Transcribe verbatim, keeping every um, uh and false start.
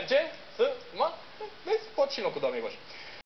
Merge? Să... Ma? Vezi? Pot și în locul doamnei Goș.